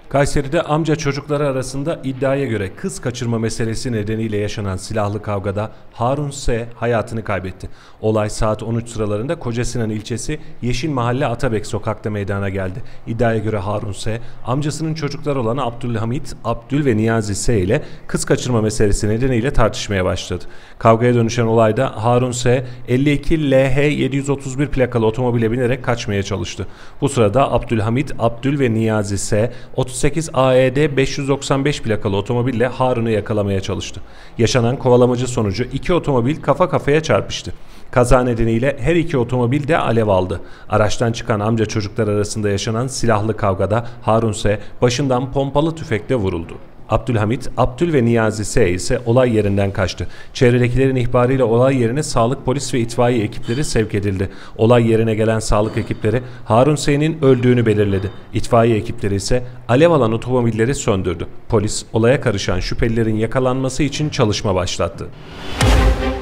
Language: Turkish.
Kayseri'de amca çocukları arasında iddiaya göre kız kaçırma meselesi nedeniyle yaşanan silahlı kavgada Harun S. hayatını kaybetti. Olay saat 13 sıralarında Kocasinan ilçesi Yeşil Mahalle Atabek sokakta meydana geldi. İddiaya göre Harun S. amcasının çocukları olan Abdülhamit, Abdül ve Niyazi S. ile kız kaçırma meselesi nedeniyle tartışmaya başladı. Kavgaya dönüşen olayda Harun S. 52 LH 731 plakalı otomobile binerek kaçmaya çalıştı. Bu sırada Abdülhamit, Abdül ve Niyazi S. 38 AED 595 plakalı otomobille Harun'u yakalamaya çalıştı. Yaşanan kovalamacı sonucu iki otomobil kafa kafaya çarpıştı. Kaza nedeniyle her iki otomobil de alev aldı. Araçtan çıkan amca çocuklar arasında yaşanan silahlı kavgada Harun S. başından pompalı tüfekle vuruldu. Abdülhamit, Abdül ve Niyazi S. ise olay yerinden kaçtı. Çevredekilerin ihbarıyla olay yerine sağlık, polis ve itfaiye ekipleri sevk edildi. Olay yerine gelen sağlık ekipleri Harun S.'nin öldüğünü belirledi. İtfaiye ekipleri ise alev alan otomobilleri söndürdü. Polis olaya karışan şüphelilerin yakalanması için çalışma başlattı.